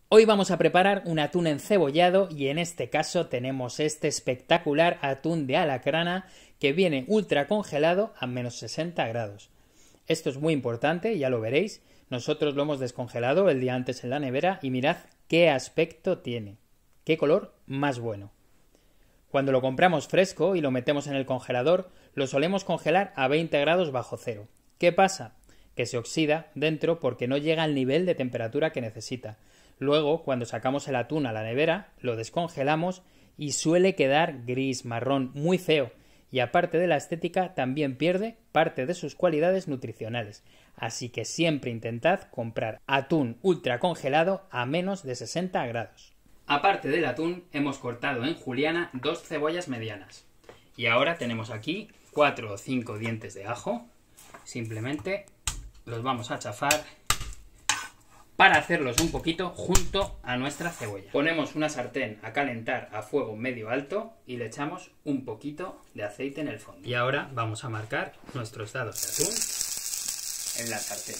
Hoy vamos a preparar un atún encebollado y en este caso tenemos este espectacular atún de alacrana que viene ultra congelado a menos 60 grados. Esto es muy importante, ya lo veréis. Nosotros lo hemos descongelado el día antes en la nevera y mirad qué aspecto tiene. Qué color más bueno. Cuando lo compramos fresco y lo metemos en el congelador, lo solemos congelar a 20 grados bajo cero. ¿Qué pasa? Que se oxida dentro porque no llega al nivel de temperatura que necesita. Luego, cuando sacamos el atún a la nevera, lo descongelamos y suele quedar gris, marrón, muy feo. Y aparte de la estética, también pierde parte de sus cualidades nutricionales. Así que siempre intentad comprar atún ultra congelado a menos de 60 grados. Aparte del atún, hemos cortado en juliana 2 cebollas medianas. Y ahora tenemos aquí 4 o 5 dientes de ajo. Simplemente los vamos a chafar para hacerlos un poquito junto a nuestra cebolla. Ponemos una sartén a calentar a fuego medio alto y le echamos un poquito de aceite en el fondo. Y ahora vamos a marcar nuestros dados de atún en la sartén.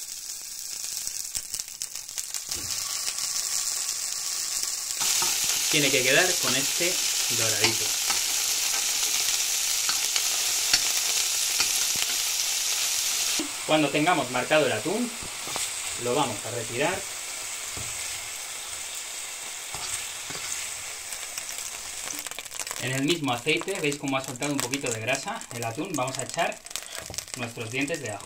Tiene que quedar con este doradito. Cuando tengamos marcado el atún, lo vamos a retirar en el mismo aceite. ¿Veis cómo ha soltado un poquito de grasa el atún? Vamos a echar nuestros dientes de ajo.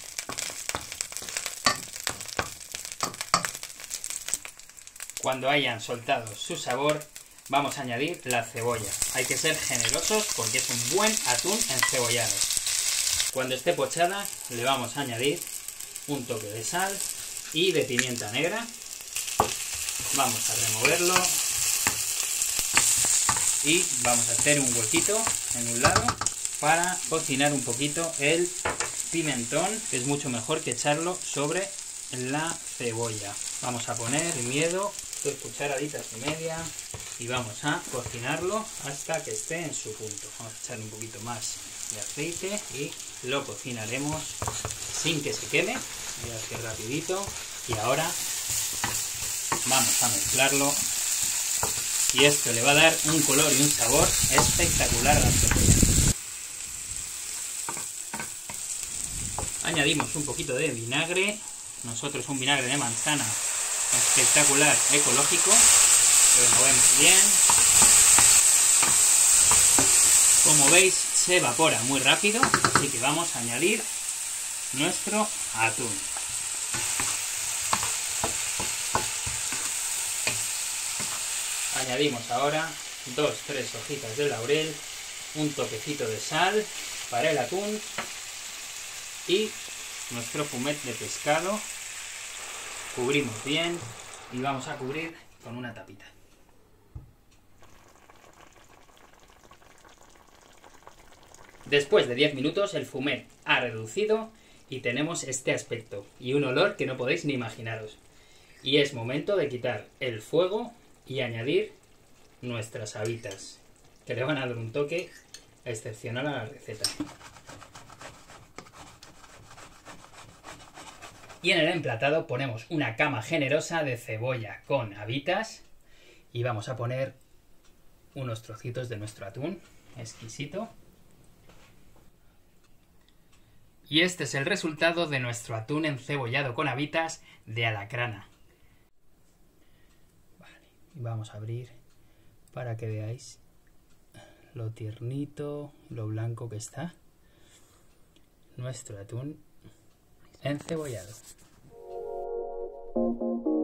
Cuando hayan soltado su sabor, vamos a añadir la cebolla. Hay que ser generosos porque es un buen atún encebollado. Cuando esté pochada, le vamos a añadir un toque de sal y de pimienta negra. Vamos a removerlo y vamos a hacer un huequito en un lado para cocinar un poquito el pimentón, que es mucho mejor que echarlo sobre la cebolla. Vamos a poner sin miedo 2 cucharaditas y media y vamos a cocinarlo hasta que esté en su punto. Vamos a echarle un poquito más de aceite y lo cocinaremos sin que se queme. Mirad que rapidito. Y ahora vamos a mezclarlo y esto le va a dar un color y un sabor espectacular a la cebolla. Añadimos un poquito de vinagre. Nosotros un vinagre de manzana espectacular, ecológico. Lo removemos bien. Como veis, se evapora muy rápido, así que vamos a añadir nuestro atún. Añadimos ahora 2-3 hojitas de laurel, un toquecito de sal para el atún y nuestro fumet de pescado. Cubrimos bien y vamos a cubrir con una tapita. Después de 10 minutos el fumet ha reducido y tenemos este aspecto y un olor que no podéis ni imaginaros. Y es momento de quitar el fuego y añadir nuestras habitas, que le van a dar un toque excepcional a la receta. Y en el emplatado ponemos una cama generosa de cebolla con habitas y vamos a poner unos trocitos de nuestro atún exquisito. Y este es el resultado de nuestro atún encebollado con habitas de alacrana. Vale, y vamos a abrir para que veáis lo tiernito, lo blanco que está nuestro atún encebollado.